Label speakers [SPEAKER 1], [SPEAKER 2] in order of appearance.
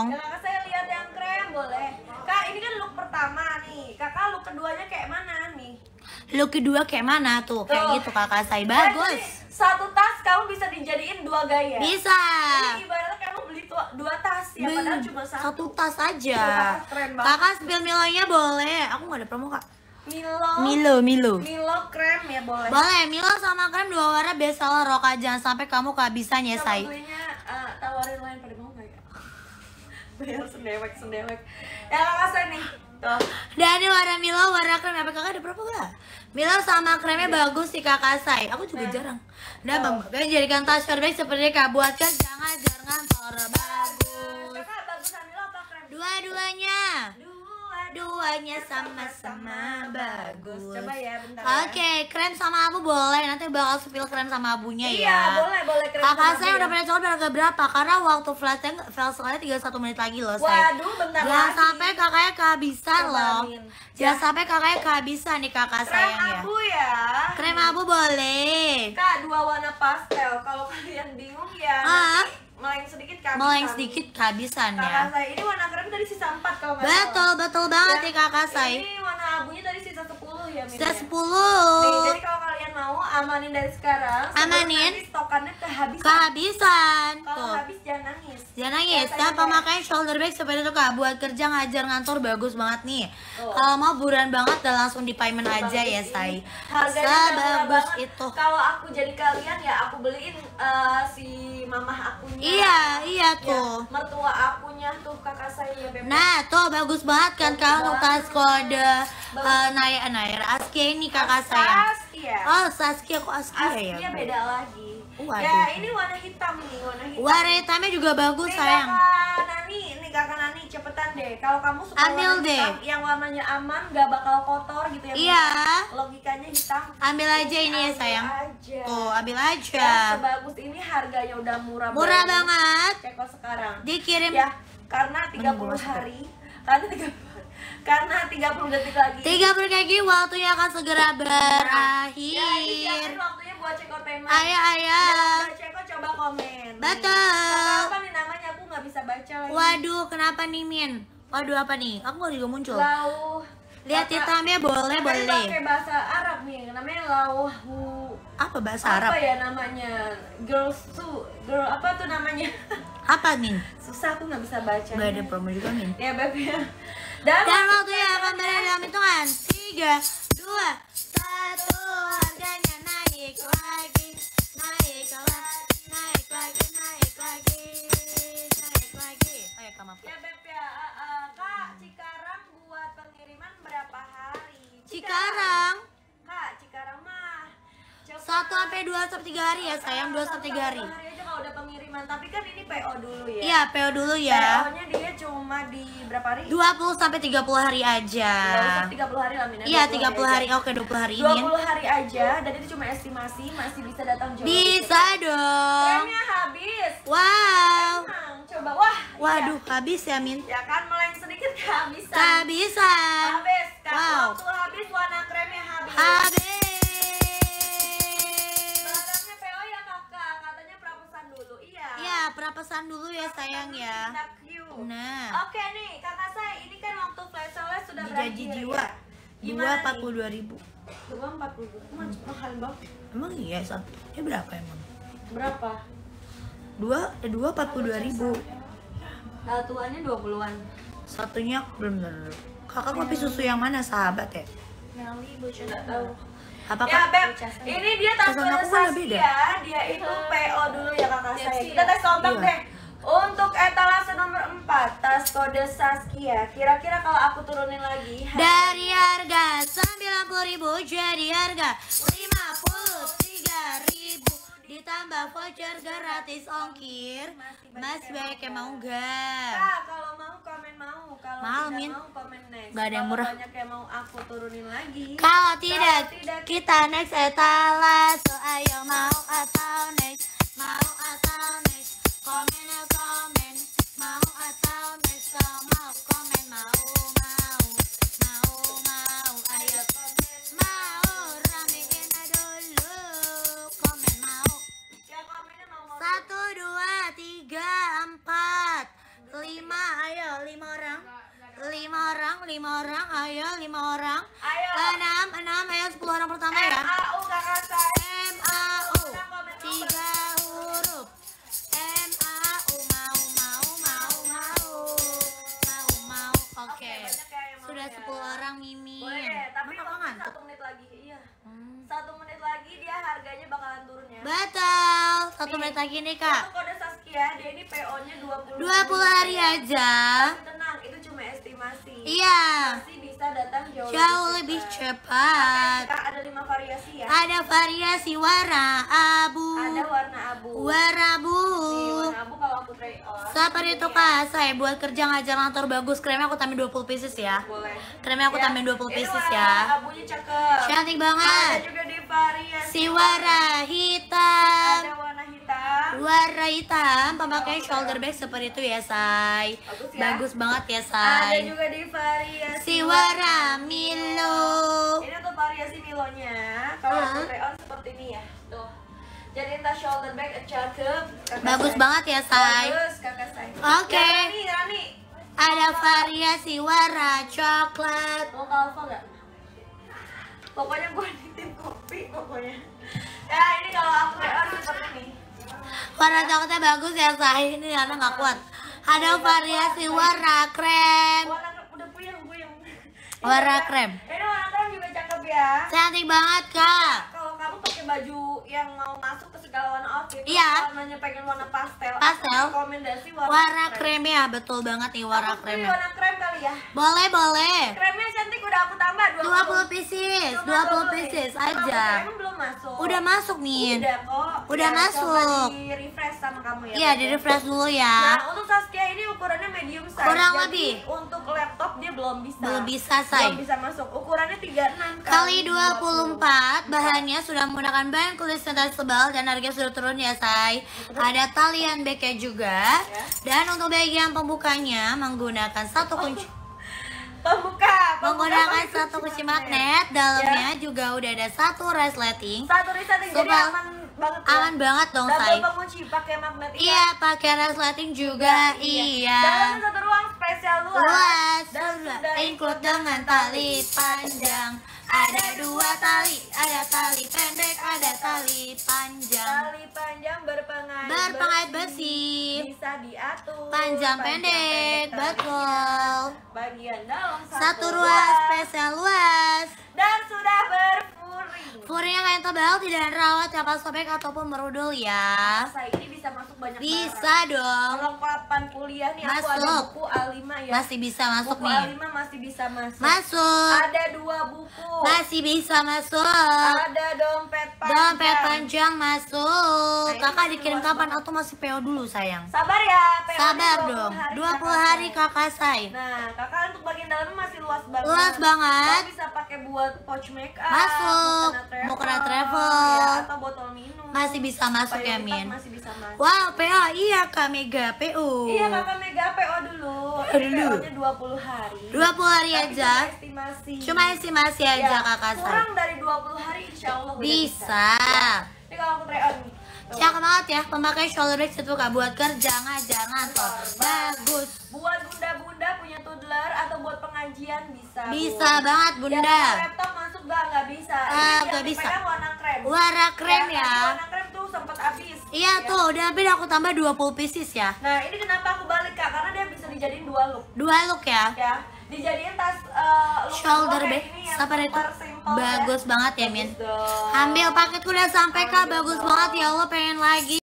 [SPEAKER 1] dong.
[SPEAKER 2] Ya, kakak saya lihat yang krem boleh. Kak, ini kan look pertama nih. Kakak look keduanya kayak mana nih?
[SPEAKER 1] Look kedua kayak mana tuh? Kayak gitu kakak saya, bagus.
[SPEAKER 2] Satu tas kamu bisa dijadiin 2 gaya.
[SPEAKER 1] Bisa.
[SPEAKER 2] Ini ibaratnya kamu beli 2 tas ya, padahal cuma
[SPEAKER 1] satu tas aja.
[SPEAKER 2] Keren banget.
[SPEAKER 1] Kakak spill Milonya boleh. Aku nggak ada promo kak.
[SPEAKER 2] Milo
[SPEAKER 1] Milo
[SPEAKER 2] krem ya boleh.
[SPEAKER 1] Boleh, Milo sama krem 2 warna bestseller Roka, jangan sampai kamu kehabisan ya, say.
[SPEAKER 2] Belinya tawarin lain pada mau nggak ya? Bayar sendewek. Ya kakak saya nih. Tuh.
[SPEAKER 1] Dan ini warna Milo, warna krem. Apa kakak ada berapa gak? Milo sama kremnya bagus sih kakak say. Aku juga jarang. Dan bang, jadikan tas bag seperti kak. Buatkan jangan terbagus.
[SPEAKER 2] Kakak bagusan Milo apa krem?
[SPEAKER 1] Dua-duanya. Dua-duanya sama-sama bagus.
[SPEAKER 2] Coba ya bentar.
[SPEAKER 1] Oke, krem sama abu boleh. Nanti bakal spill krem sama abunya ya.
[SPEAKER 2] Iya, boleh krem.
[SPEAKER 1] Kakak saya udah pernah coba harga berapa? Karena waktu flashnya 31 menit lagi loh, say.
[SPEAKER 2] Waduh, bentar
[SPEAKER 1] Jangan
[SPEAKER 2] lagi.
[SPEAKER 1] sampai kakaknya kehabisan loh. Jangan sampai kakaknya kehabisan nih kakak sayang ya.
[SPEAKER 2] Krem abu ya.
[SPEAKER 1] Krem abu boleh.
[SPEAKER 2] Kak, 2 warna pastel. Kalau kalian bingung ya, nanti meleng sedikit kehabisan.
[SPEAKER 1] Meleng sedikit kehabisan
[SPEAKER 2] Kakak
[SPEAKER 1] ya.
[SPEAKER 2] saya ini warna krem tadi sisa 4 kalau nggak salah.
[SPEAKER 1] Betul banget nih kakak saya.
[SPEAKER 2] Ini warna abunya tadi sisa 10 ya, Min.
[SPEAKER 1] Sudah
[SPEAKER 2] Ya?
[SPEAKER 1] 10.
[SPEAKER 2] Nih, jadi kalau kalian mau amanin dari sekarang, sebelum
[SPEAKER 1] Amanin.
[SPEAKER 2] nanti stokannya kehabisan.
[SPEAKER 1] Kehabisan.
[SPEAKER 2] Kalau
[SPEAKER 1] Tuh.
[SPEAKER 2] habis jangan nangis.
[SPEAKER 1] Jangan nangis,
[SPEAKER 2] Biasanya
[SPEAKER 1] kan
[SPEAKER 2] kayak-
[SPEAKER 1] pemakaian shoulder bag seperti itu kak. Buat kerja ngajar ngantor bagus banget nih.
[SPEAKER 2] Tuh.
[SPEAKER 1] Kalau mau buruan banget dan langsung di payment aja ya
[SPEAKER 2] Bagus
[SPEAKER 1] say.
[SPEAKER 2] ini. Harganya udah murah
[SPEAKER 1] Sebagus
[SPEAKER 2] banget.
[SPEAKER 1] itu.
[SPEAKER 2] Kalau aku jadi kalian ya aku beliin si mamah akunya.
[SPEAKER 1] Iya tuh.
[SPEAKER 2] Ya, mertua akunya tuh kakak saya ya, Beb.
[SPEAKER 1] Nah tuh bagus banget kan
[SPEAKER 2] Bagus
[SPEAKER 1] kak untuk tas
[SPEAKER 2] banget.
[SPEAKER 1] kode Naya Askia ini kakak saya.
[SPEAKER 2] Saskia.
[SPEAKER 1] Oh Saskia kok Askia ya?
[SPEAKER 2] Askia beda lagi.
[SPEAKER 1] Waduh.
[SPEAKER 2] Ya ini warna hitam nih, warna hitam.
[SPEAKER 1] Warna hitamnya juga bagus
[SPEAKER 2] Nih,
[SPEAKER 1] sayang.
[SPEAKER 2] kakak Nani cepetan deh. Kalau kamu suka
[SPEAKER 1] Ambil
[SPEAKER 2] warna
[SPEAKER 1] deh.
[SPEAKER 2] hitam yang warnanya aman, gak bakal kotor gitu ya.
[SPEAKER 1] Iya.
[SPEAKER 2] Min? Logikanya hitam.
[SPEAKER 1] Ambil aja ini ya sayang.
[SPEAKER 2] Aja.
[SPEAKER 1] Tuh ambil
[SPEAKER 2] Ya,
[SPEAKER 1] aja.
[SPEAKER 2] sebagus ini harganya udah murah
[SPEAKER 1] Murah banget.
[SPEAKER 2] Ceko sekarang.
[SPEAKER 1] Dikirim
[SPEAKER 2] Ya, karena 30
[SPEAKER 1] Mending
[SPEAKER 2] hari. Karena 30 detik lagi.
[SPEAKER 1] 30 kaki waktunya akan segera
[SPEAKER 2] Ya, ini
[SPEAKER 1] berakhir.
[SPEAKER 2] siapin waktunya buat Ceko tema.
[SPEAKER 1] Ayo.
[SPEAKER 2] Udah Ceko coba komen.
[SPEAKER 1] Betul.
[SPEAKER 2] Apa nih namanya? Aku nggak bisa baca lagi.
[SPEAKER 1] Waduh, kenapa nih Min? Waduh apa nih? Aku nggak juga muncul.
[SPEAKER 2] Lauh.
[SPEAKER 1] Lihat hitamnya boleh.
[SPEAKER 2] Pakai bahasa Arab nih. Namanya lauhu.
[SPEAKER 1] Apa bahasa Arab?
[SPEAKER 2] Apa ya namanya? Girl apa tuh namanya?
[SPEAKER 1] Apa Min?
[SPEAKER 2] Susah aku nggak bisa baca.
[SPEAKER 1] Gak ada promo juga Min.
[SPEAKER 2] Ya Beb ya.
[SPEAKER 1] Dan waktunya akan berada dalam hitungan 3, 2, 1. Harganya naik lagi. Oh ya kamu.
[SPEAKER 2] Ya Beb ya. Kak, Cikarang buat pengiriman berapa hari?
[SPEAKER 1] Cikarang
[SPEAKER 2] Kak, Cikarang mah
[SPEAKER 1] 1-2-3 hari ya sayang, 2-3 hari.
[SPEAKER 2] 2 hari aja kalau udah pengiriman. Tapi kan ini PO dulu ya.
[SPEAKER 1] Iya, PO dulu ya.
[SPEAKER 2] PO-nya dia cuma di berapa hari?
[SPEAKER 1] 20-30 hari aja.
[SPEAKER 2] Nggak usah 30 hari lah, Min.
[SPEAKER 1] Iya, 30 hari. Oke, 20 hari ini.
[SPEAKER 2] 20 hari aja dan itu cuma estimasi, masih bisa datang jauh.
[SPEAKER 1] Bisa dong.
[SPEAKER 2] Kremnya habis.
[SPEAKER 1] Wow.
[SPEAKER 2] Emang, coba wah.
[SPEAKER 1] Waduh, habis ya Min.
[SPEAKER 2] Ya kan meleng sedikit kehabisan.
[SPEAKER 1] Kehabisan.
[SPEAKER 2] Habis. Kan
[SPEAKER 1] Wow.
[SPEAKER 2] waktu habis warna kremnya habis.
[SPEAKER 1] Habis.
[SPEAKER 2] Barangnya PO ya kakak, katanya prapesan dulu. Iya.
[SPEAKER 1] Iya, prapesan dulu ya sayang ya.
[SPEAKER 2] Tindak Q.
[SPEAKER 1] Nah.
[SPEAKER 2] Oke nih, kakak saya ini kan waktu flash sale sudah
[SPEAKER 1] Digaji
[SPEAKER 2] berakhir
[SPEAKER 1] jiwa.
[SPEAKER 2] ya. Gimana
[SPEAKER 1] 42.000.
[SPEAKER 2] 42. Mahal banget.
[SPEAKER 1] Emang iya satu. Berapa emang?
[SPEAKER 2] Berapa?
[SPEAKER 1] 42.000.
[SPEAKER 2] Tuannya 20-an.
[SPEAKER 1] Satunya belum bener. Kakak kopi susu yang mana sahabat ya?
[SPEAKER 2] Nelly, bocah nggak tahu.
[SPEAKER 1] Apa
[SPEAKER 2] Ya
[SPEAKER 1] kak?
[SPEAKER 2] Beb, ini dia tas
[SPEAKER 1] Pesan aku
[SPEAKER 2] kode
[SPEAKER 1] kan beda.
[SPEAKER 2] Saskia. Dia itu PO dulu ya kakak saya. Kita tes tombak
[SPEAKER 1] Iya.
[SPEAKER 2] deh. Untuk etalase nomor 4, tas kode Saskia. Kira-kira kalau aku turunin lagi
[SPEAKER 1] Dari harga 90.000 jadi harga 53.000 ditambah voucher gratis ongkir. Mas baik yang mau nggak?
[SPEAKER 2] Kak, kalau mau komen mau. Kalau
[SPEAKER 1] Mahal,
[SPEAKER 2] tidak
[SPEAKER 1] Min.
[SPEAKER 2] mau komen next.
[SPEAKER 1] Nggak ada yang
[SPEAKER 2] Kalau
[SPEAKER 1] murah.
[SPEAKER 2] banyak yang mau aku turunin lagi.
[SPEAKER 1] Kalau tidak kita next etalase. Ayo mau atau next? Mau atau next? Komen ya komen. Mau atau next? Mau komen mau. Ayo komen mau. Ramein dulu. Komen mau.
[SPEAKER 2] Ya komennya mau
[SPEAKER 1] 1, 2, 3, 4, 5, ayo 5 orang. 5 orang, ayo 5 orang.
[SPEAKER 2] Ayo.
[SPEAKER 1] 6, ayo 10 orang pertama ya.
[SPEAKER 2] MAU kakak saya.
[SPEAKER 1] MAU 3 huruf. MAU mau. Oke. Sudah 10 orang Mimin.
[SPEAKER 2] Boleh deh, tapi
[SPEAKER 1] Kakak
[SPEAKER 2] waktu
[SPEAKER 1] ngantuk.
[SPEAKER 2] 1 menit lagi. Iya. 1 menit lagi dia harganya bakalan turun ya.
[SPEAKER 1] Betul. 1 menit lagi nih Kak.
[SPEAKER 2] Untuk kode Saskia, dia ini PO-nya 20
[SPEAKER 1] 20 hari aja.
[SPEAKER 2] Tapi tenang, itu cuma estimasi.
[SPEAKER 1] Iya.
[SPEAKER 2] Masih bisa datang
[SPEAKER 1] Jauh lebih cepat.
[SPEAKER 2] Kak, ada 5 variasi ya.
[SPEAKER 1] Ada variasi warna abu.
[SPEAKER 2] Ada warna abu.
[SPEAKER 1] Warna abu.
[SPEAKER 2] Nih, warna abu kalau aku try on.
[SPEAKER 1] Seperti itu Kak, saya buat kerja ngajar kantor bagus. Kremnya aku tambahin 20 pieces ya.
[SPEAKER 2] Boleh.
[SPEAKER 1] Kremnya aku
[SPEAKER 2] Ya,
[SPEAKER 1] tambahin 20
[SPEAKER 2] ini
[SPEAKER 1] pieces
[SPEAKER 2] warna
[SPEAKER 1] ya.
[SPEAKER 2] abunya cakep.
[SPEAKER 1] Cantik
[SPEAKER 2] Ada
[SPEAKER 1] banget.
[SPEAKER 2] juga di variasi.
[SPEAKER 1] Si warna hitam.
[SPEAKER 2] Ada warna hitam.
[SPEAKER 1] Warna hitam pemakai shoulder bag seperti itu ya, Say.
[SPEAKER 2] Bagus ya.
[SPEAKER 1] Bagus banget ya,
[SPEAKER 2] Ada
[SPEAKER 1] Say.
[SPEAKER 2] juga di variasi.
[SPEAKER 1] Si warna Milo.
[SPEAKER 2] Ini untuk variasi Milonya. Kalau aku try on seperti ini ya. Tuh. Jadi tas shoulder bag cakep. Kakak
[SPEAKER 1] Bagus
[SPEAKER 2] Say.
[SPEAKER 1] banget ya, Say.
[SPEAKER 2] Bagus, kakak saya.
[SPEAKER 1] Oke.
[SPEAKER 2] Ya, Rani.
[SPEAKER 1] Ada variasi warna coklat.
[SPEAKER 2] Mau ke Alfa nggak? Pokoknya gue nitip kopi pokoknya. Ya ini kalau aku try on seperti ini.
[SPEAKER 1] Warna coklatnya bagus ya, Say. Ini anak nggak kuat. Ada variasi warna krem.
[SPEAKER 2] Warna udah puyeng.
[SPEAKER 1] Warna krem.
[SPEAKER 2] Ini warna krem juga cakep ya.
[SPEAKER 1] Cantik banget, Kak.
[SPEAKER 2] Kalau kamu pakai baju yang mau masuk ke segala warna outfit,
[SPEAKER 1] Iya.
[SPEAKER 2] warnanya pengen warna pastel.
[SPEAKER 1] Pastel.
[SPEAKER 2] Aku rekomendasi
[SPEAKER 1] Warna krem ya, betul banget nih warna
[SPEAKER 2] Aku pilih
[SPEAKER 1] kremnya.
[SPEAKER 2] warna krem kali ya.
[SPEAKER 1] Boleh.
[SPEAKER 2] Kremnya cantik, udah aku tambah
[SPEAKER 1] 20 pieces,
[SPEAKER 2] Cuma
[SPEAKER 1] 20
[SPEAKER 2] nih.
[SPEAKER 1] pieces
[SPEAKER 2] Kalau
[SPEAKER 1] aja.
[SPEAKER 2] kremnya belum masuk.
[SPEAKER 1] Udah masuk, Min.
[SPEAKER 2] Udah kok.
[SPEAKER 1] Udah
[SPEAKER 2] Ya,
[SPEAKER 1] masuk.
[SPEAKER 2] Coba di refresh sama kamu ya.
[SPEAKER 1] Iya, di refresh dulu
[SPEAKER 2] Nah,
[SPEAKER 1] ya.
[SPEAKER 2] untuk Saskia ini ukurannya medium size.
[SPEAKER 1] Kurang
[SPEAKER 2] Jadi,
[SPEAKER 1] lebih.
[SPEAKER 2] untuk laptop dia belum bisa.
[SPEAKER 1] Belum bisa, Say.
[SPEAKER 2] Belum bisa masuk. Ukurannya 36
[SPEAKER 1] Kali 24, bahannya sudah menggunakan bahan kulit sintetis tebal dan harga sudah turun ya, Say. Ada talian backnya juga. Dan untuk bagian pembukanya menggunakan satu kunci.
[SPEAKER 2] Pembuka
[SPEAKER 1] Menggunakan
[SPEAKER 2] pakai
[SPEAKER 1] satu kunci magnet, dalamnya juga udah ada satu resleting.
[SPEAKER 2] Satu resleting, jadi
[SPEAKER 1] Supaya-
[SPEAKER 2] aman banget ya.
[SPEAKER 1] Aman banget dong,
[SPEAKER 2] Double
[SPEAKER 1] Say.
[SPEAKER 2] pengunci pakai magnet ini.
[SPEAKER 1] Iya, pakai resleting juga, iya.
[SPEAKER 2] Dalamnya satu ruang spesial luas.
[SPEAKER 1] Luas,
[SPEAKER 2] Dan
[SPEAKER 1] sudah
[SPEAKER 2] sudah
[SPEAKER 1] include dengan tali panjang. Ada 2 tali, ada tali pendek, ada tali panjang.
[SPEAKER 2] Tali panjang
[SPEAKER 1] Berpengait besi.
[SPEAKER 2] Bisa diatur.
[SPEAKER 1] Panjang pendek,
[SPEAKER 2] talinya.
[SPEAKER 1] betul.
[SPEAKER 2] Bagian dalam
[SPEAKER 1] Satu ruas spesial luas.
[SPEAKER 2] Dan sudah berfuring.
[SPEAKER 1] Furingnya kain tebal, tidak rawat, kapal sobek ataupun merudul ya.
[SPEAKER 2] Saya ini bisa masuk banyak
[SPEAKER 1] Bisa
[SPEAKER 2] barang.
[SPEAKER 1] dong.
[SPEAKER 2] Perlengkapan kuliah nih aku ada
[SPEAKER 1] Masuk.
[SPEAKER 2] buku A5 ya.
[SPEAKER 1] Masih bisa masuk
[SPEAKER 2] buku
[SPEAKER 1] nih.
[SPEAKER 2] A5 masih bisa masuk.
[SPEAKER 1] Masuk.
[SPEAKER 2] Ada 2 buku.
[SPEAKER 1] Masih bisa masuk.
[SPEAKER 2] Ada dompet panjang.
[SPEAKER 1] Dompet panjang masuk.
[SPEAKER 2] Nah, ini
[SPEAKER 1] Kakak
[SPEAKER 2] masih
[SPEAKER 1] dikirim
[SPEAKER 2] luas
[SPEAKER 1] kapan?
[SPEAKER 2] banget.
[SPEAKER 1] Atau masih PO dulu sayang?
[SPEAKER 2] Sabar ya, PO-nya
[SPEAKER 1] Sabar
[SPEAKER 2] 20
[SPEAKER 1] dong.
[SPEAKER 2] hari
[SPEAKER 1] 20
[SPEAKER 2] kakak
[SPEAKER 1] hari
[SPEAKER 2] saya.
[SPEAKER 1] kakak say.
[SPEAKER 2] Nah, kakak untuk bagian dalamnya masih luas banget.
[SPEAKER 1] Luas banget.
[SPEAKER 2] Kamu bisa pakai buat pouch makeup.
[SPEAKER 1] Masuk.
[SPEAKER 2] Mau
[SPEAKER 1] Mukena travel.
[SPEAKER 2] Ya, atau botol minum.
[SPEAKER 1] Masih bisa masuk ya,
[SPEAKER 2] Mayoritas
[SPEAKER 1] Min?
[SPEAKER 2] Masih bisa masuk.
[SPEAKER 1] Wow, PO. Iya Kak, mega PO.
[SPEAKER 2] Iya, kakak mega PO dulu.
[SPEAKER 1] PO dulu.
[SPEAKER 2] PO-nya 20 hari.
[SPEAKER 1] 20 hari
[SPEAKER 2] Tapi
[SPEAKER 1] aja.
[SPEAKER 2] cuma estimasi.
[SPEAKER 1] Cuma estimasi aja
[SPEAKER 2] Ya,
[SPEAKER 1] kakak say.
[SPEAKER 2] kurang dari 20 hari insya Allah udah
[SPEAKER 1] Bisa.
[SPEAKER 2] Ini kalau aku try on nih. Tuh.
[SPEAKER 1] Cakep banget ya, pemakai shoulder bag itu Kak buat kerja ngajar ngantor. Bagus.
[SPEAKER 2] Buat bunda-bunda punya toddler atau buat pengajian bisa. Bu.
[SPEAKER 1] Bisa banget, Bunda.
[SPEAKER 2] Ya, kalau laptop masuk nggak bisa. Ini yang
[SPEAKER 1] nggak bisa.
[SPEAKER 2] dipegang warna krem.
[SPEAKER 1] Warna krem
[SPEAKER 2] Ya,
[SPEAKER 1] ya.
[SPEAKER 2] tadi warna krem tuh sempat habis.
[SPEAKER 1] Iya
[SPEAKER 2] Ya.
[SPEAKER 1] tuh, udah habis aku tambah 20 pieces ya.
[SPEAKER 2] Nah, ini kenapa aku balik Kak? Karena dia bisa dijadiin 2 look.
[SPEAKER 1] 2 look ya.
[SPEAKER 2] Ya, dijadiin tas look
[SPEAKER 1] Shoulder
[SPEAKER 2] kedua
[SPEAKER 1] bag
[SPEAKER 2] kayak ini yang
[SPEAKER 1] seperti itu.
[SPEAKER 2] super simple,
[SPEAKER 1] Bagus
[SPEAKER 2] ya.
[SPEAKER 1] banget ya,
[SPEAKER 2] Bagus
[SPEAKER 1] Min.
[SPEAKER 2] dong.
[SPEAKER 1] Ambil paketku udah sampai Kak,
[SPEAKER 2] Ambil
[SPEAKER 1] bagus
[SPEAKER 2] dong.
[SPEAKER 1] banget ya Allah, pengen lagi.